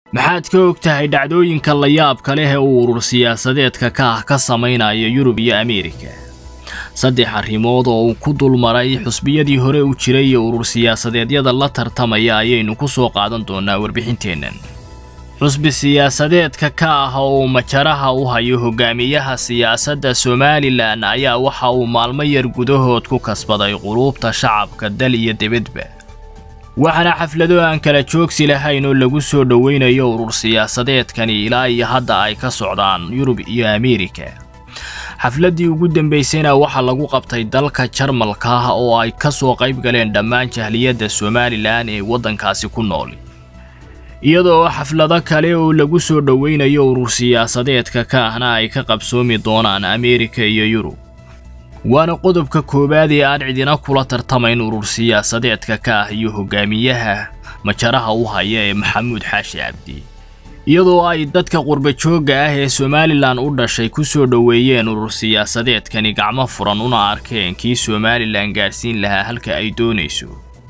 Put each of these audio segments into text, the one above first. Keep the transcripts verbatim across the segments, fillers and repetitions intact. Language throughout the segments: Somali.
maxaad ka ogtahay dhacdooyinka la yaabka leh ee urur siyaasadeedka ka ah ka sameynaya Yurub iyo Ameerika? saddex arrimood oo uu ku dulmaray xusbiyadii hore u jiray iyo urur siyaasadeedyada la tartamaya ayaynu ku soo qaadan doonaa warbixinteennan. xusbi siyaasadeedka ka ah oo majaraha u hayo hogaamiyaha siyaasadda Somaliland ayaa waxa uu maalmo yar gudahood ku kasbaday qulubta shacabka dal iyo dibadba. waxaana xaflado aan kala joogsi lahayn oo lagu soo dhaweynayo urur siyaasadeedkani ilaa iyo hadda ay ka socdaan Yurub iyo Ameerika. xafladii ugu dambeysayna waxa lagu qabtay dalka Jarmalka oo ay ka soo qayb galeen dhammaan jahliyadda Somaliland ee wadankaasi ku nool. iyadoo xaflado kale oo lagu soo dhaweynayo urur siyaasadeedka ka ahna ay ka qabsoomi doonaan Ameerika iyo Yurub. waana qodobka koobaad ee aan cidina kula tartamayn urur siyaasadeedka ka ah iyo hogaamiyaha majaraha u haya ee Maxamuud Xaashi Cabdi. iyadoo ay dadka qurba jooga ah ee Somaliland u dhashay ku soo dhaweeyeen urur siyaasadeedkani gacmo furan una arkeen kii Somaliland gaarsiin lahaa halka ay doonayso.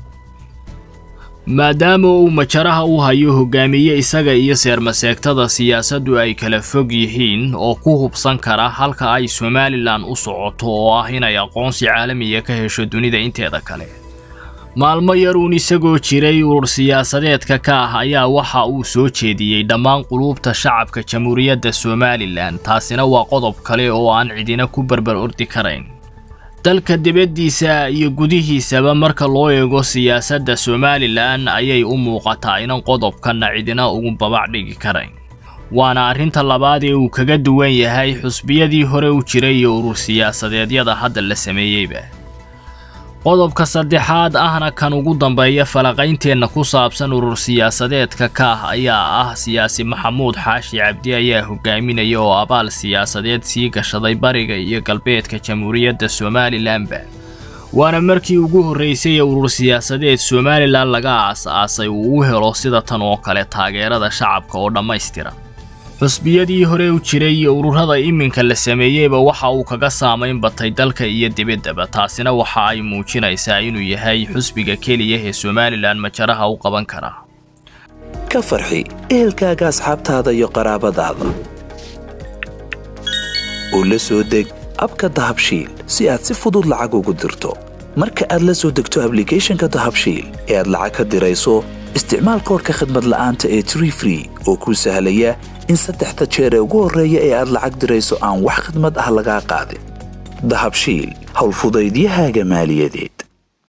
maadaama uu majaraha u hayo hogaamiye isaga iyo seermaseegtada siyaasaddu ay kala fog yihiin oo ku hubsan kara halka ay Somaliland u socoto oo ah inay aqoonsi caalamiya ka hesho dunida inteeda kale. maalmo yar uun isagoo jiray urur siyaasadeedka ka ah ayaa waxa uu soo jeediyey dhammaan qulubta shacabka Jamhuuriyadda Somaliland. taasina waa qodob kale oo aan cidina ku barbar ordi karayn. dalka dibaddiisa iyo gudihiisaba marka loo eego siyaasadda Somaliland ayay u muuqataa in qodobkan cidina ugu babac dhigi karayn. waana arrinta labaad ee uu kaga duwan yahay xusbiyadii hore u jiray iyo urur siyaasadeedyada hadda la sameeyayba. qodobka saddexaad ahna kan ugu dambeeya falaqaynteena ku saabsan urur siyaasadeedka ka ah ayaa ah siyaasi Maxamuud Xaashi Cabdi ayaa hogaaminaya oo abaal siyaasadeed sii gashaday bariga iyo galbeedka Jamhuuriyadda Somaliland. waana markii ugu horeysay ee urur siyaasadeed Somaliland laga aasaasay uu u helo sida tan oo kale taageerada shacabka oo dhammaystiran. xusbiyadii hore u jiray iyo ururada iminka la sameeyayba waxa uu kaga saameyn batay dalka iyo dibaddaba. taasina waxa ay muujinaysaa inuu yahay xusbiga keliya ee Somaliland majaraha u qaban kara. ka farxi ehelkaaga, asxaabtaada iyo qaraabadaada. oo la soo deg abka Dahabshiil si aad si fudud lacag ugu dirto. marka aad la soo degto application-ka Dahabshiil ee aad lacag ka dirayso, isticmaal koodhka khidmad la'aanta ee Tree Free oo kuu sahlaya in saddexda jeer ee ugu horreeya ee aad lacag dirayso aan wax khidmad ah laga qaadin. Dahabshiil, hawl fudaydiyahaaga maaliyadeed.